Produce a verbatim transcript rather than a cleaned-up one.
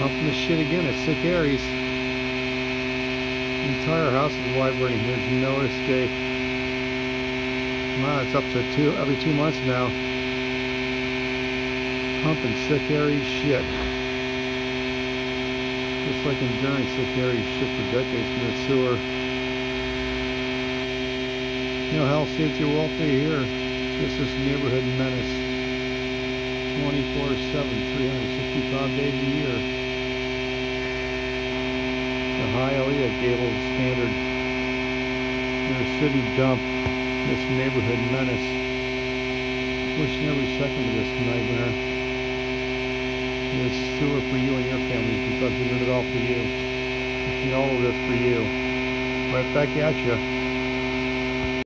Pumping the shit again at Sickharry's. The entire house is vibrating. There's no escape. Wow, it's up to two every two months now. Pumping Sickharry's shit. Just like enduring Sickharry's shit for decades from the sewer. You know, health, safety, welfare here. This is neighborhood menace. twenty-four seven, three hundred sixty-five days a year. The Coral Gable standard. Your city dump. This neighborhood menace. Pushing every second of this nightmare. This sewer for you and your families because we did it all for you. We see all of this for you. Right back at you.